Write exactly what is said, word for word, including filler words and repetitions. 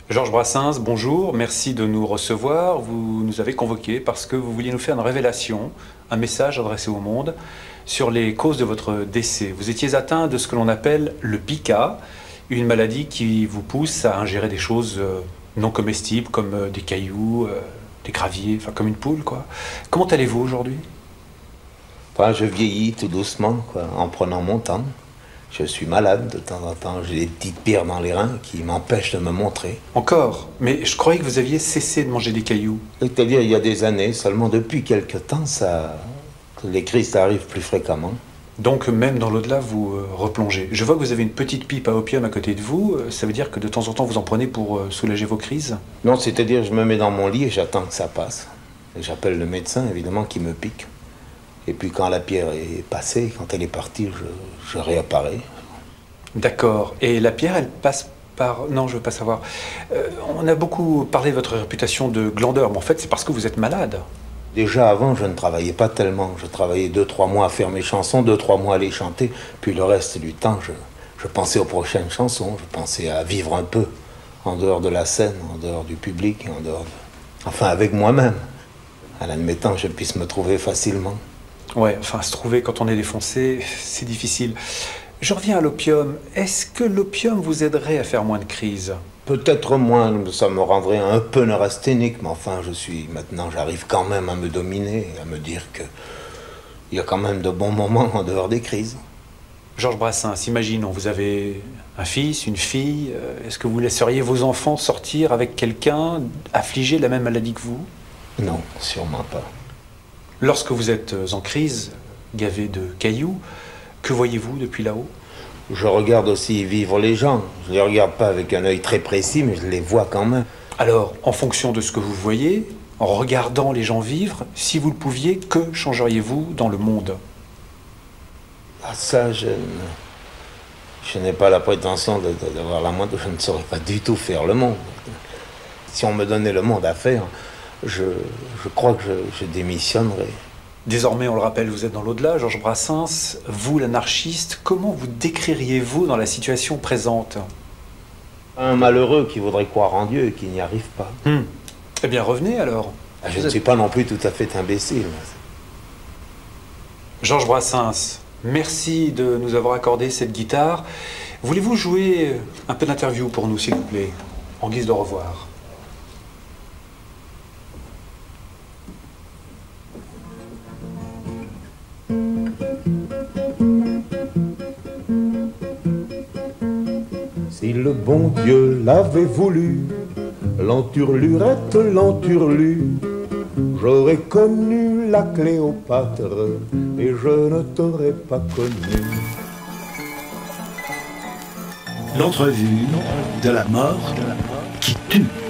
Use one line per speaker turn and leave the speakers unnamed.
Georges Brassens, bonjour, merci de nous recevoir. Vous nous avez convoqués parce que vous vouliez nous faire une révélation, un message adressé au monde sur les causes de votre décès. Vous étiez atteint de ce que l'on appelle le pica, une maladie qui vous pousse à ingérer des choses non comestibles comme des cailloux, des graviers, enfin comme une poule, quoi. Comment allez-vous aujourd'hui?
Enfin, je vieillis tout doucement, quoi, en prenant mon temps. Je suis malade de temps en temps, j'ai des petites pierres dans les reins qui m'empêchent de me montrer.
Encore? Mais je croyais que vous aviez cessé de manger des cailloux.
C'est-à-dire, il y a des années, seulement depuis quelque temps, ça, les crises arrivent plus fréquemment.
Donc même dans l'au-delà, vous euh, replongez. Je vois que vous avez une petite pipe à opium à côté de vous. Ça veut dire que de temps en temps, vous en prenez pour euh, soulager vos crises?
Non, c'est-à-dire, je me mets dans mon lit et j'attends que ça passe. Et j'appelle le médecin, évidemment, qui me pique. Et puis quand la pierre est passée, quand elle est partie, je, je réapparais.
D'accord. Et la pierre, elle passe par... Non, je veux pas savoir. Euh, on a beaucoup parlé de votre réputation de glandeur, mais en fait, c'est parce que vous êtes malade.
Déjà avant, je ne travaillais pas tellement. Je travaillais deux, trois mois à faire mes chansons, deux, trois mois à les chanter. Puis le reste du temps, je, je pensais aux prochaines chansons. Je pensais à vivre un peu en dehors de la scène, en dehors du public, en dehors de... Enfin, avec moi-même. En admettant que je puisse me trouver facilement.
Ouais, enfin, se trouver quand on est défoncé, c'est difficile. Je reviens à l'opium. Est-ce que l'opium vous aiderait à faire moins de crises?
Peut-être moins, ça me rendrait un peu neurasthénique, mais enfin, je suis... Maintenant, j'arrive quand même à me dominer, à me dire que il y a quand même de bons moments en dehors des crises.
Georges Brassens, imaginons, vous avez un fils, une fille. Est-ce que vous laisseriez vos enfants sortir avec quelqu'un affligé de la même maladie que vous?
Non, sûrement pas.
Lorsque vous êtes en crise, gavé de cailloux, que voyez-vous depuis là-haut?
Je regarde aussi vivre les gens. Je ne les regarde pas avec un œil très précis, mais je les vois quand même.
Alors, en fonction de ce que vous voyez, en regardant les gens vivre, si vous le pouviez, que changeriez-vous dans le monde?
Ah, ça, je, je n'ai pas la prétention de, de, d'avoir la moindre... Je ne saurais pas du tout faire le monde. Si on me donnait le monde à faire, je, je crois que je, je démissionnerais.
Désormais, on le rappelle, vous êtes dans l'au-delà, Georges Brassens. Vous, l'anarchiste, comment vous décririez-vous dans la situation présente?
Un malheureux qui voudrait croire en Dieu et qui n'y arrive pas.
Hmm. Eh bien, revenez alors.
Ah, je
vous
ne
êtes...
suis pas non plus tout à fait imbécile.
Georges Brassens, merci de nous avoir accordé cette guitare. Voulez-vous jouer un peu d'interview pour nous, s'il vous plaît, en guise de au revoir?
Si le bon Dieu l'avait voulu, l'enturlurette l'enturlu, j'aurais connu la Cléopâtre et je ne t'aurais pas connu.
L'entrevue de la mort qui tue.